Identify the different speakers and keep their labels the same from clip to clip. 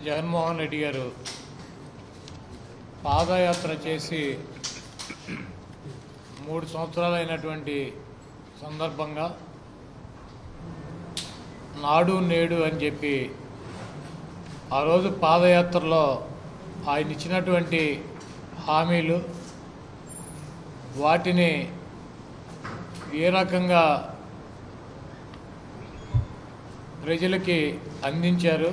Speaker 1: జగన్మోహన్ రెడ్డి గారు పాదయాత్ర చేసి 3 సంవత్సరాలైనటువంటి సందర్భంగా నాడు నేడు అని చెప్పి ఆ రోజు పాదయాత్రలో ఆయన ఇచ్చినటువంటి హామీలు వాటిని ఏ రకంగా ప్రజలకి అందించారు,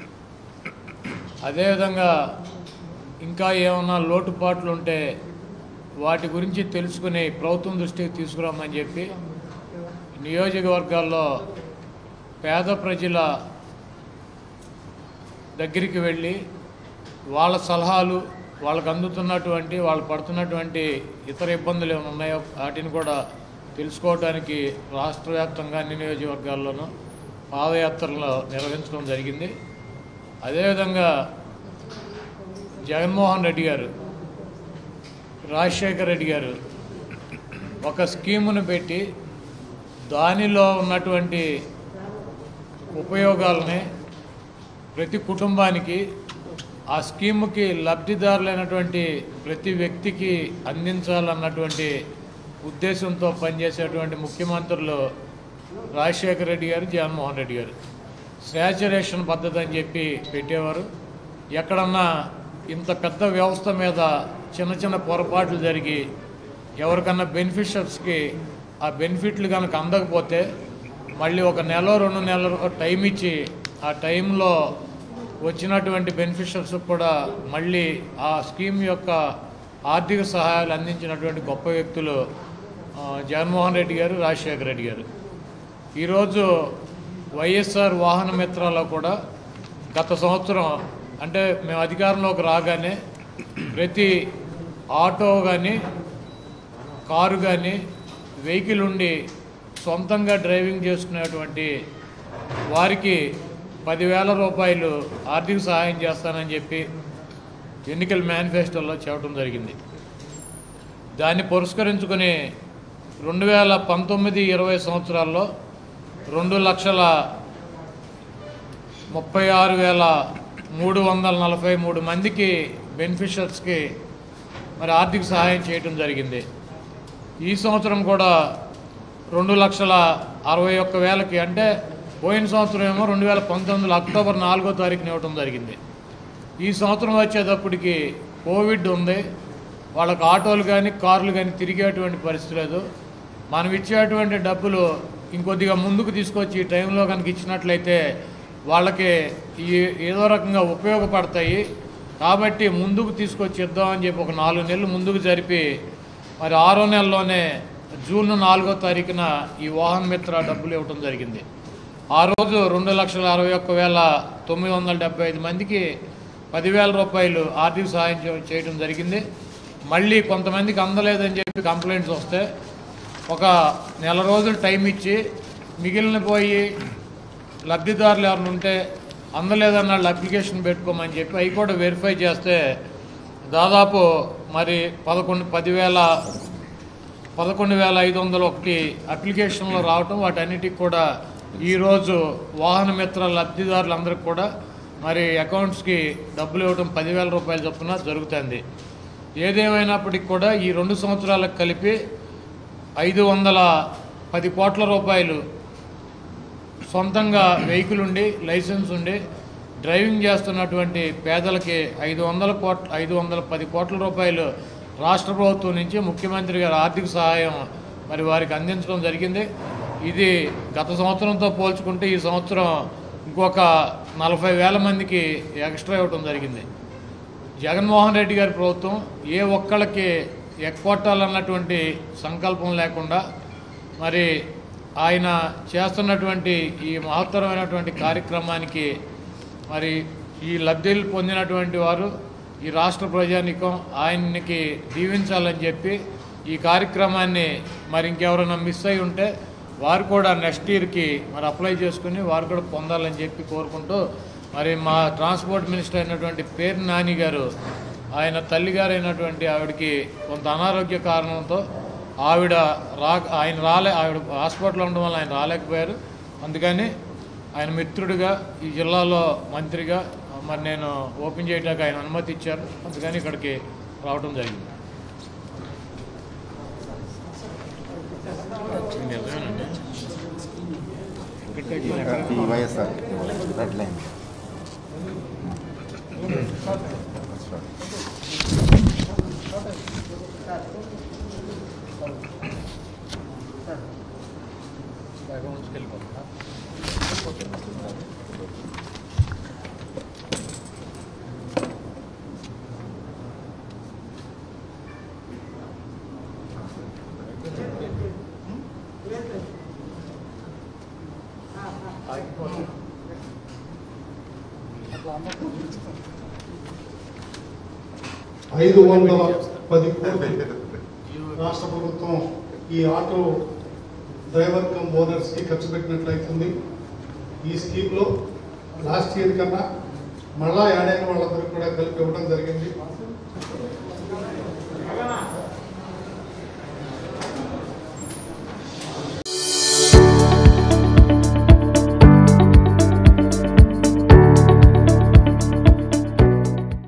Speaker 1: అదేవిధంగా ఇంకా ఏమైనా లోటుపాట్లు ఉంటే వాటి గురించి తెలుసుకుని ప్రభుత్వం దృష్టికి తీసుకురామని చెప్పి నియోజకవర్గాల్లో పేద ప్రజల దగ్గరికి వెళ్ళి వాళ్ళ సలహాలు, వాళ్ళకు అందుతున్నటువంటి వాళ్ళు పడుతున్నటువంటి ఇతర ఇబ్బందులు ఏమైనా ఉన్నాయో వాటిని కూడా తెలుసుకోవడానికి రాష్ట్ర వ్యాప్తంగా అన్ని నియోజకవర్గాల్లోనూ పాదయాత్రలు నిర్వహించడం జరిగింది. అదేవిధంగా జగన్మోహన్ రెడ్డి గారు, రాజశేఖర రెడ్డి గారు ఒక స్కీమును పెట్టి దానిలో ఉన్నటువంటి ఉపయోగాలని ప్రతి కుటుంబానికి, ఆ స్కీముకి లబ్ధిదారులైనటువంటి ప్రతి వ్యక్తికి అందించాలన్నటువంటి ఉద్దేశంతో పనిచేసేటువంటి ముఖ్యమంత్రులు రాజశేఖర రెడ్డి గారు, జగన్మోహన్ రెడ్డి గారు. శాచురేషన్ పద్ధతి అని చెప్పి పెట్టేవారు. ఎక్కడన్నా ఇంత పెద్ద వ్యవస్థ మీద చిన్న చిన్న పొరపాట్లు జరిగి ఎవరికన్నా బెనిఫిషియర్స్కి ఆ బెనిఫిట్లు కనుక అందకపోతే మళ్ళీ 1 నెల 2 నెలలు టైం ఇచ్చి ఆ టైంలో వచ్చినటువంటి బెనిఫిషియర్స్కి కూడా మళ్ళీ ఆ స్కీమ్ యొక్క ఆర్థిక సహాయాలు అందించినటువంటి గొప్ప వ్యక్తులు జగన్మోహన్ రెడ్డి గారు, రాజశేఖర రెడ్డి గారు. ఈరోజు వైఎస్ఆర్ వాహన మిత్రాల్లో కూడా గత సంవత్సరం అంటే మేము అధికారంలోకి రాగానే ప్రతి ఆటో కానీ కారు కానీ వెహికల్ ఉండి సొంతంగా డ్రైవింగ్ చేసుకునేటువంటి వారికి 10,000 రూపాయలు ఆర్థిక సహాయం చేస్తానని చెప్పి ఎన్నికల మేనిఫెస్టోలో చెప్పడం జరిగింది. దాన్ని పురస్కరించుకొని 2019-20 సంవత్సరాల్లో 2,36,343 మందికి బెనిఫిషియర్స్కి మరి ఆర్థిక సహాయం చేయటం జరిగింది. ఈ సంవత్సరం కూడా 2,61,000కి, అంటే పోయిన సంవత్సరం ఏమో 2019 అక్టోబర్ 4వ తారీఖున ఇవ్వటం జరిగింది. ఈ సంవత్సరం వచ్చేటప్పటికి కోవిడ్ ఉంది, వాళ్ళకి ఆటోలు కానీ కార్లు కానీ తిరిగేటువంటి పరిస్థితి లేదు. మనం ఇచ్చేటువంటి డబ్బులు ఇంకొద్దిగా ముందుకు తీసుకొచ్చి ఈ టైంలో కనుక ఇచ్చినట్లయితే వాళ్ళకి ఏదో రకంగా ఉపయోగపడతాయి కాబట్టి ముందుకు తీసుకొచ్చి ఇద్దామని చెప్పి ఒక 4 నెలలు ముందుకు జరిపి మరి 6వ నెలలోనే జూన్ 4వ తారీఖున ఈ వాహన మిత్ర డబ్బులు ఇవ్వటం జరిగింది. ఆ రోజు 2,61,975 మందికి 10,000 రూపాయలు ఆర్థిక సహాయం చేయడం జరిగింది. మళ్ళీ కొంతమందికి అందలేదని చెప్పి కంప్లైంట్స్ వస్తే ఒక నెల రోజులు టైం ఇచ్చి మిగిలిన పోయి లబ్ధిదారులు ఎవరైనా ఉంటే అందలేదన్న వాళ్ళు అప్లికేషన్ పెట్టుకోమని చెప్పి అవి కూడా వెరిఫై చేస్తే దాదాపు మరి 11,501 అప్లికేషన్లు రావటం, వాటన్నిటికి కూడా ఈరోజు వాహన మిత్ర లబ్ధిదారులందరికీ కూడా మరి అకౌంట్స్కి డబ్బులు ఇవ్వడం 10,000 రూపాయల చొప్పున జరుగుతుంది. ఏదేమైనప్పటికీ కూడా ఈ 2 సంవత్సరాలకు కలిపి 510 కోట్ల రూపాయలు సొంతంగా వెహికల్ ఉండి లైసెన్స్ ఉండి డ్రైవింగ్ చేస్తున్నటువంటి పేదలకి 510 కోట్ల రూపాయలు రాష్ట్ర ప్రభుత్వం నుంచి ముఖ్యమంత్రి గారి ఆర్థిక సహాయం మరి వారికి అందించడం జరిగింది. ఇది గత సంవత్సరంతో పోల్చుకుంటే ఈ సంవత్సరం ఇంకొక 40,000 మందికి ఎక్స్ట్రా ఇవ్వడం జరిగింది. జగన్మోహన్ రెడ్డి గారి ప్రభుత్వం ఏ ఒక్కళ్ళకి ఎక్కొట్టాలన్నటువంటి సంకల్పం లేకుండా మరి ఆయన చేస్తున్నటువంటి ఈ మహత్తరమైనటువంటి కార్యక్రమానికి మరి ఈ లబ్ధిలు పొందినటువంటి వారు, ఈ రాష్ట్ర ప్రజానీకం ఆయనకి దీవించాలని చెప్పి ఈ కార్యక్రమాన్ని మరి ఇంకెవరైనా మిస్ అయి ఉంటే వారు కూడా నెక్స్ట్ ఇయర్కి మరి అప్లై చేసుకుని వారు కూడా పొందాలని చెప్పి కోరుకుంటూ మరి మా ట్రాన్స్పోర్ట్ మినిస్టర్ అయినటువంటి పేరు నాని గారు, ఆయన తల్లిగారైనటువంటి ఆవిడకి కొంత అనారోగ్య కారణంతో ఆవిడ ఆవిడ హాస్పిటల్లో ఉండడం వల్ల ఆయన రాలేకపోయారు. అందుకని ఆయన మిత్రుడిగా ఈ జిల్లాలో మంత్రిగా మరి నేను ఓపెన్ చేయడానికి ఆయన అనుమతి ఇచ్చారు, అందుకని ఇక్కడికి రావడం జరిగింది.
Speaker 2: వైఎస్ఆర్ రెడ్ లైన్
Speaker 3: రాష్ట్ర ప్రభుత్వం ఈ ఆటో డ్రైవర్ కమ్ ఓనర్స్ కి ఖర్చు పెట్టినట్లయితుంది. ఈ స్కీమ్ లో లాస్ట్ ఇయర్ కన్నా మళ్ళా యాడ్ అయిన వాళ్ళందరికీ కూడా కలిపి ఇవ్వడం జరిగింది.